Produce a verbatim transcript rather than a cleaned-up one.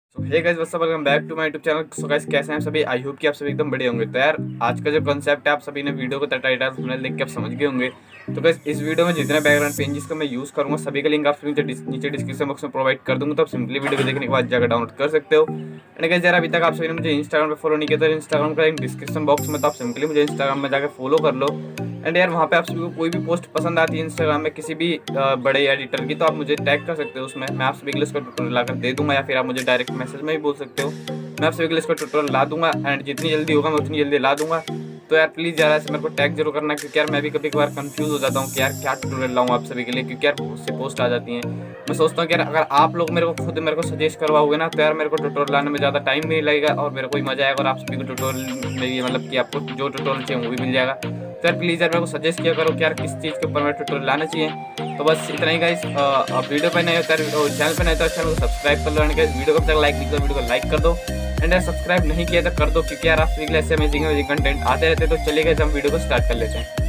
So hey guys what's up, welcome back to my YouTube channel. So guys कैसे हैं आप सभी? I hope कि आप सभी एकदम बढ़िया होंगे। तो यार आज का जो कॉन्सेप्ट है आप सभी ने वीडियो को टाइटल थंबनेल देख के आप समझ गए होंगे। तो गाइस इस वीडियो में जितने बैकग्राउंड पेजेस का मैं यूज़ करूंगा सभी का लिंक आप नीचे नीचे डिस्क्रिप्शन बॉक्स में प्रोवाइड कर दूंगा, तो आप सिंपली वीडियो को देखने के बाद जाकर डाउनलोड कर सकते हो। एंड गाइस यार अभी तक आप सभी ने मुझे इंस्टाग्राम पे फॉलो नहीं किया तो इंस्टाग्राम का लिंक डिस्क्रिप्शन बॉक्स में, तो आप सिंपली मुझे इंस्टाग्राम में जाकर फॉलो कर लो। एंड यार वहाँ पे आप सभी को कोई भी पोस्ट पसंद आती है इंस्टाग्राम में किसी भी बड़े एडिटर की, तो आप मुझे टैग कर सकते हो उसमें, मैं आप सभी के लिए उसका ट्यूटोरियल लाकर दे दूंगा, या फिर आप मुझे डायरेक्ट मैसेज में भी बोल सकते हो, मैं आप सभी के लिए इसका ट्यूटोरियल ला दूंगा। एंड जितनी जल्दी होगा मैं उतनी जल्दी ला दूंगा। तो यार प्लीज़ यार ऐसे मेरे को टैग जरूर करना, क्योंकि यार मैं भी कभी कभार कंफ्यूज हो जाता हूँ कि यार क्या ट्यूटोरियल लाऊं आप सभी के लिए, क्योंकि यार बहुत सी पोस्ट आ जाती हैं। मैं सोचता हूँ कि यार अगर आप लोग मेरे को खुद मेरे को सजेस्ट करवाओगे ना, तो यार मेरे को ट्यूटोरियल लाने में ज़्यादा टाइम भी नहीं लगेगा और मेरे को ही मजा आएगा, और आप सभी को ट्यूटोरियल में ये मतलब कि आपको जो ट्यूटोरियल चाहिए वो भी मिल जाएगा। तो यार प्लीज़ यार मेरे को सजेस्ट किया करो कि यार किस चीज़ के ऊपर मैं ट्यूटोरियल लाना चाहिए। तो बस इतना ही गाइस। आप वीडियो पे नहीं होता है, चैनल पे नहीं होता है, चैनल को सब्सक्राइब कर लो। एंड गाइस वीडियो को तक लाइक नहीं किया वीडियो को लाइक कर दो। एंड यार सब्सक्राइब नहीं किया तो कर दो, क्योंकि यार आप सभी के लिए ऐसे अमेजिंग अमेजिंग कंटेंट आते रहते हैं। तो चलिए गाइस हम वीडियो को स्टार्ट कर लेते हैं।